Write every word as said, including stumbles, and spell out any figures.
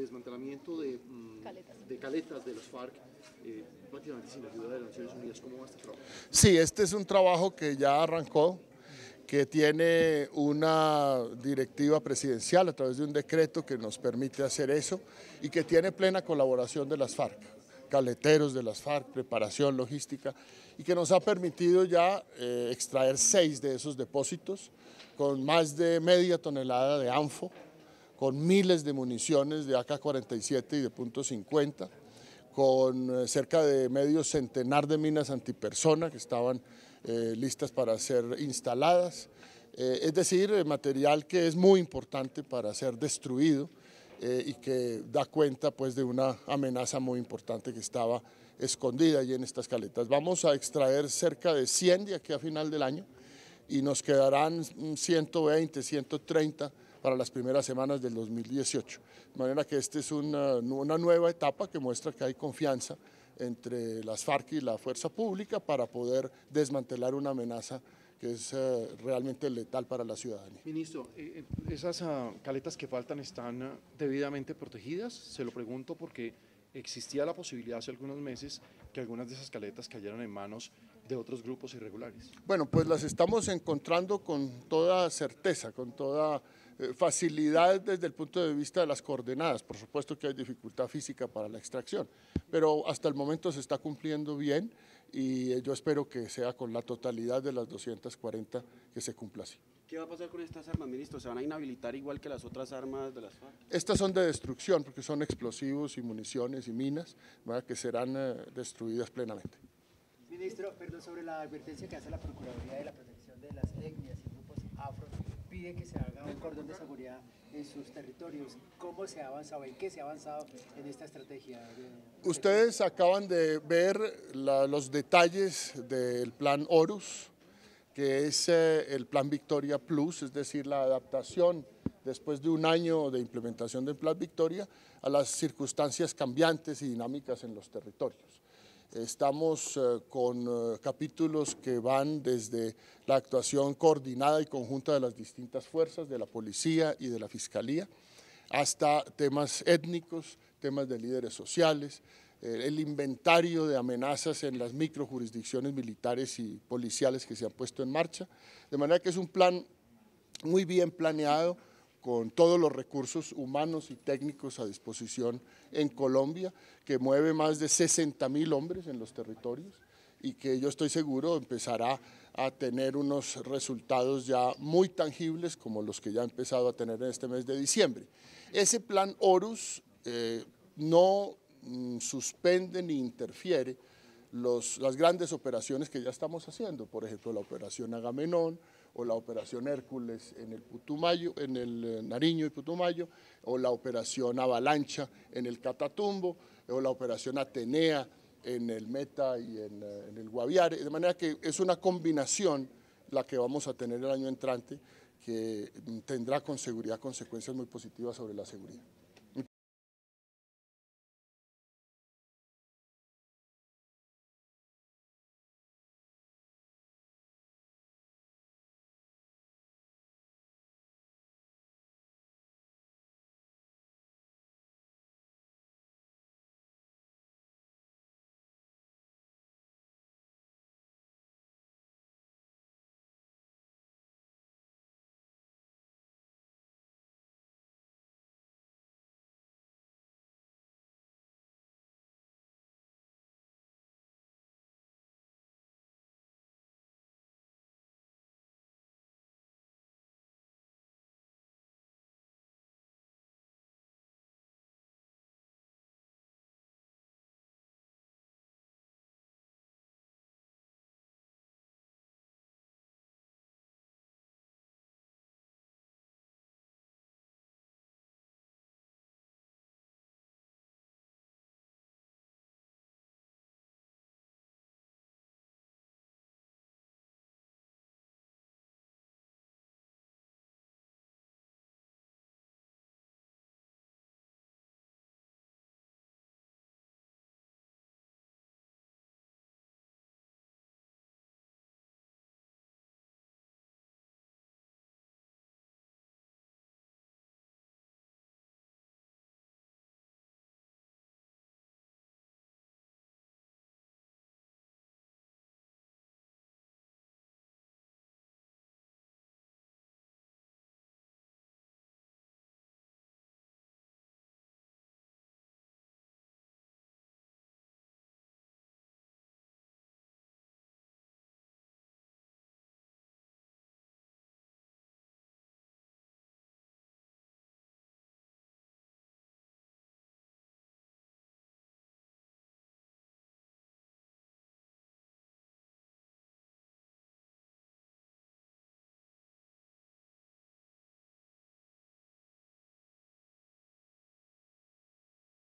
desmantelamiento de, mm, Caletas. de caletas de las FARC, eh, prácticamente sin ayuda de las Naciones Unidas. ¿Cómo va este trabajo? Sí, este es un trabajo que ya arrancó, que tiene una directiva presidencial a través de un decreto que nos permite hacer eso y que tiene plena colaboración de las FARC, caleteros de las FARC, preparación logística, y que nos ha permitido ya eh, extraer seis de esos depósitos con más de media tonelada de ANFO, con miles de municiones de A K cuarenta y siete y de punto cincuenta, con cerca de medio centenar de minas antipersona que estaban eh, listas para ser instaladas, eh, es decir, material que es muy importante para ser destruido eh, y que da cuenta pues, de una amenaza muy importante que estaba escondida allí en estas caletas. Vamos a extraer cerca de cien de aquí a final del año y nos quedarán ciento veinte, ciento treinta para las primeras semanas del dos mil dieciocho. De manera que esta es una, una nueva etapa que muestra que hay confianza entre las FARC y la fuerza pública para poder desmantelar una amenaza que es eh, realmente letal para la ciudadanía. Ministro, eh, ¿esas uh, caletas que faltan están uh, debidamente protegidas? Se lo pregunto porque existía la posibilidad hace algunos meses que algunas de esas caletas cayeran en manos de otros grupos irregulares. Bueno, pues las estamos encontrando con toda certeza, con toda eh, facilidad desde el punto de vista de las coordenadas. Por supuesto que hay dificultad física para la extracción, pero hasta el momento se está cumpliendo bien y eh, yo espero que sea con la totalidad de las doscientas cuarenta que se cumpla así. ¿Qué va a pasar con estas armas, ministro? ¿Se van a inhabilitar igual que las otras armas de las FARC? Estas son de destrucción porque son explosivos y municiones y minas, ¿verdad?, que serán eh, destruidas plenamente. Ministro, perdón, sobre la advertencia que hace la Procuraduría de la Protección de las Etnias y Grupos Afro, pide que se haga un cordón de seguridad en sus territorios. ¿Cómo se ha avanzado, en qué se ha avanzado en esta estrategia? De... Ustedes acaban de ver la, los detalles del plan Horus, que es eh, el plan Victoria Plus, es decir, la adaptación después de un año de implementación del plan Victoria a las circunstancias cambiantes y dinámicas en los territorios. Estamos eh, con eh, capítulos que van desde la actuación coordinada y conjunta de las distintas fuerzas, de la policía y de la fiscalía, hasta temas étnicos, temas de líderes sociales, eh, el inventario de amenazas en las microjurisdicciones militares y policiales que se han puesto en marcha, de manera que es un plan muy bien planeado, con todos los recursos humanos y técnicos a disposición en Colombia, que mueve más de sesenta mil hombres en los territorios y que yo estoy seguro empezará a tener unos resultados ya muy tangibles como los que ya ha empezado a tener en este mes de diciembre. Ese plan Horus eh, no mm, suspende ni interfiere los, las grandes operaciones que ya estamos haciendo, por ejemplo la operación Agamenón, o la operación Hércules en el Putumayo, en el Nariño y Putumayo, o la operación Avalancha en el Catatumbo, o la operación Atenea en el Meta y en, en el Guaviare, de manera que es una combinación la que vamos a tener el año entrante que tendrá con seguridad consecuencias muy positivas sobre la seguridad.